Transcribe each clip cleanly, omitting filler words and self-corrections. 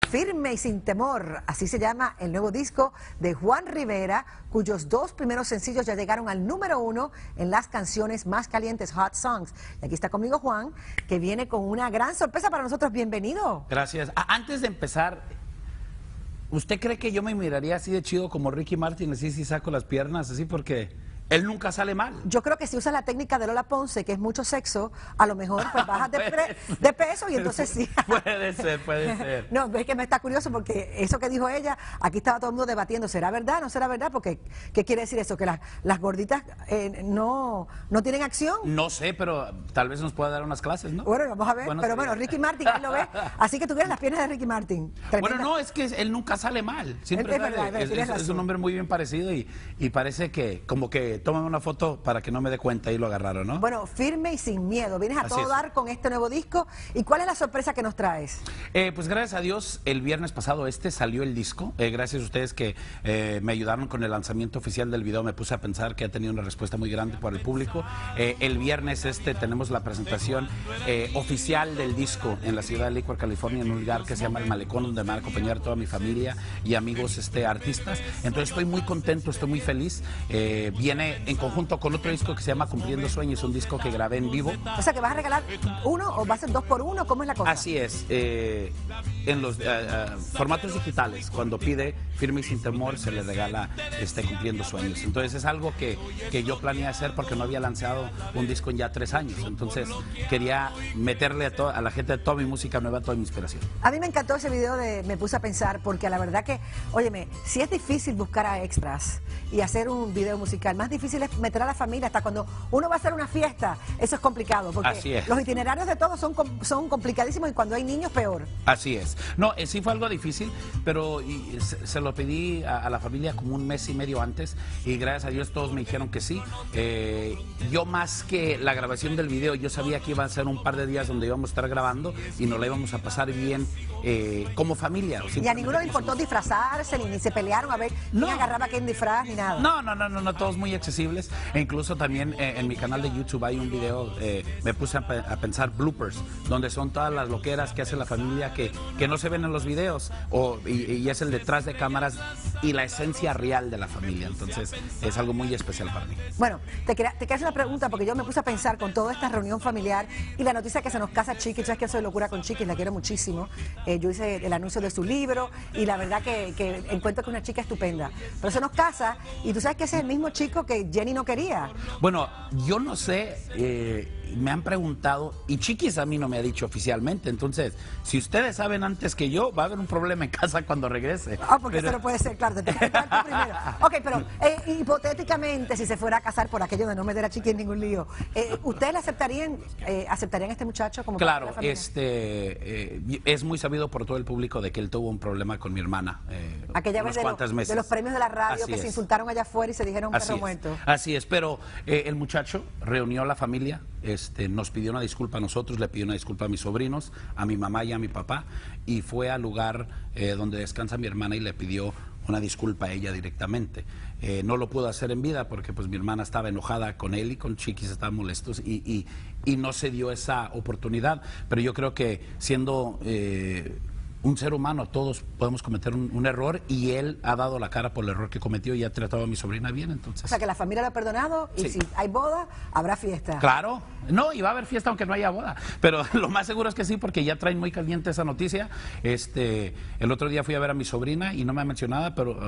Firme y sin temor, así se llama el nuevo disco de Juan Rivera, cuyos dos primeros sencillos ya llegaron al número 1 en las canciones más calientes, Hot Songs. Y aquí está conmigo Juan, que viene con una gran sorpresa para nosotros. Bienvenido. Gracias. Antes de empezar, ¿usted cree que yo me miraría así de chido como Ricky Martin, así si saco las piernas, así porque él nunca sale mal? Yo creo que si usas la técnica de Lola Ponce, que es mucho sexo, a lo mejor pues bajas de peso y entonces sí. Puede ser, puede ser. No, es que me está curioso porque eso que dijo ella, aquí estaba todo el mundo debatiendo, ¿será verdad o no será verdad? Porque, ¿qué quiere decir eso? ¿Que las gorditas no tienen acción? No sé, pero tal vez nos pueda dar unas clases, ¿no? Bueno, vamos a ver. Bueno, pero sí. bueno, Ricky Martin, él lo ve. Así que tú quieres las piernas de Ricky Martin. Tremenda. Bueno, no, es que él nunca sale mal. Siempre Es verdad, sale. tienes Es razón. un hombre muy bien parecido y parece que como que toman una foto para que no me dé cuenta y lo agarraron, ¿no? Bueno, firme y sin miedo. Vienes a Así todo es. dar con este nuevo disco. ¿Y cuál es la sorpresa que nos traes? Pues gracias a Dios, el viernes pasado salió el disco. Gracias a ustedes que me ayudaron con el lanzamiento oficial del video. Me puse a pensar que ha tenido una respuesta muy grande por el público. El viernes tenemos la presentación oficial del disco en la ciudad de Lakewood, California, en un lugar que se llama El Malecón, donde me va a acompañar toda mi familia y amigos artistas. Entonces estoy muy contento, estoy muy feliz. Viene en conjunto con otro disco que se llama Cumpliendo Sueños, un disco que grabé en vivo. O sea, que vas a regalar uno o va a ser 2 por 1, ¿cómo es la cosa? Así es, en los formatos digitales, cuando pide Firme y sin temor, se le regala Cumpliendo Sueños. Entonces es algo que yo planeé hacer porque no había lanzado un disco en ya 3 años. Entonces quería meterle a la gente toda mi música nueva, toda mi inspiración. A mí me encantó ese video Me puse a pensar, porque la verdad que, óyeme, si es difícil buscar a extras y hacer un video musical, más difícil es meter a la familia. Hasta cuando uno va a hacer una fiesta, eso es complicado, porque Así es. Los itinerarios de todos son complicadísimos y cuando hay niños, peor. Así es. No, sí fue algo difícil, pero se lo pedí a la familia como un mes y medio antes y gracias a Dios todos me dijeron que sí. Yo más que la grabación del video, yo sabía que iba a ser un par de días donde íbamos a estar grabando y nos la íbamos a pasar bien como familia. Y a ninguno le importó disfrazarse, ni se pelearon a ver quién agarraba a quién disfraz, ni nada. No, todos muy accesibles. E incluso también en mi canal de YouTube hay un video, me puse a pensar bloopers, donde son todas las loqueras que hace la familia que no se ven en los videos, y es el detrás de cámaras y la esencia real de la familia. Entonces es algo muy especial para mí. Bueno, te quería hacer una pregunta porque yo me puse a pensar con toda esta reunión familiar y la noticia que se nos casa Chiquis. Sabes que yo soy locura con Chiquis, la quiero muchísimo. Yo hice el anuncio de su libro y la verdad que encuentro que es una chica estupenda. Pero se nos casa y tú sabes que ese es el mismo chico que Jenny no quería. Bueno, yo no sé, me han preguntado y Chiquis a mí no me ha dicho oficialmente. Entonces, si ustedes saben antes que yo, va a haber un problema en casa cuando regrese. Porque eso no puede ser, claro, te tienes que enterar tú primero. Ok, pero hipotéticamente, si se fuera a casar por aquello de no meter a Chiquis en ningún lío, ¿ustedes le aceptarían a este muchacho como claro, parte de la familia? es muy sabido por todo el público de que él tuvo un problema con mi hermana. Aquella vez de los premios de la radio Así que es. se insultaron allá afuera y se dijeron Así perro es. muerto. Así es, pero el muchacho reunió a la familia, nos pidió una disculpa a nosotros, le pidió una disculpa a mis sobrinos, a mi mamá y a mi papá, y fue al lugar donde descansa mi hermana y le pidió una disculpa a ella directamente. No lo pudo hacer en vida porque pues mi hermana estaba enojada con él y con Chiquis, estaban molestos y no se dio esa oportunidad, pero yo creo que siendo un ser humano, todos podemos cometer un error y él ha dado la cara por el error que cometió y ha tratado a mi sobrina bien, entonces. O sea, que la familia lo ha perdonado y Sí. si hay boda, habrá fiesta. Claro, no, y va a haber fiesta aunque no haya boda, pero lo más seguro es que sí, porque ya traen muy caliente esa noticia. El otro día fui a ver a mi sobrina y no me ha mencionado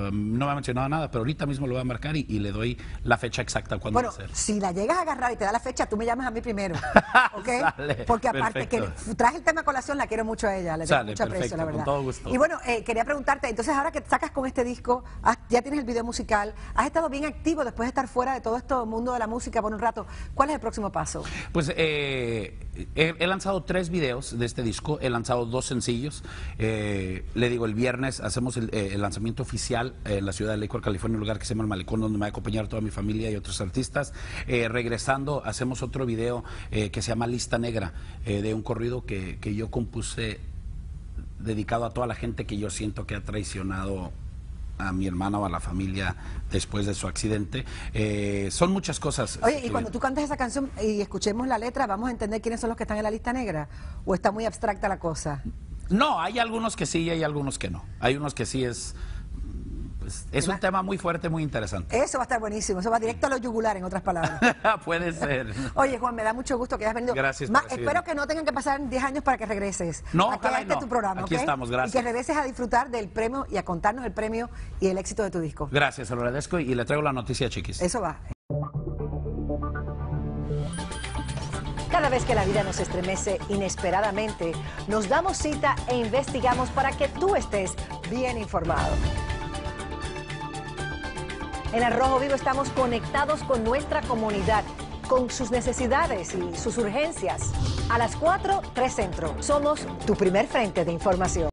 nada, pero ahorita mismo lo voy a marcar y le doy la fecha exacta cuando Bueno, va a ser. si la llegas a agarrar y te da la fecha, tú me llamas a mí primero, ¿ok? Sale, Porque aparte perfecto. que traes el tema a colación, la quiero mucho a ella, le tengo Sale, mucho aprecio, perfecto, la verdad. con todo gusto. Y bueno, quería preguntarte, entonces ahora que sacas con este disco, ya tienes el video musical, has estado bien activo después de estar fuera de todo este mundo de la música por un rato. ¿Cuál es el próximo paso? Pues he lanzado 3 videos de este disco, he lanzado 2 sencillos. Le digo, el viernes hacemos el lanzamiento oficial en la ciudad de Lakewood, California, un lugar que se llama El Malecón, donde me va a acompañar toda mi familia y otros artistas. Regresando, hacemos otro video que se llama Lista Negra, de un corrido que yo compuse dedicado a toda la gente que yo siento que ha traicionado a mi hermana o a la familia después de su accidente. Son muchas cosas. Oye, y cuando tú cantas esa canción y escuchemos la letra, ¿vamos a entender quiénes son los que están en la lista negra? ¿O está muy abstracta la cosa? No, hay algunos que sí y hay algunos que no. Hay unos que sí es un tema muy fuerte, muy interesante. Eso va a estar buenísimo, eso va directo a los yugular, en otras palabras. Puede ser. Oye, Juan, me da mucho gusto que hayas venido. Gracias por recibirme. Espero que no tengan que pasar 10 años para que regreses. No, a que no. tu programa, Aquí estamos, gracias. Y que regreses a disfrutar del premio y a contarnos el premio y el éxito de tu disco. Gracias, se lo agradezco y le traigo la noticia, chiquis. Eso va. Cada vez que la vida nos estremece inesperadamente, nos damos cita e investigamos para que tú estés bien informado. En Al Rojo Vivo estamos conectados con nuestra comunidad, con sus necesidades y sus urgencias. A las 4, 3 Centro. Somos tu primer frente de información.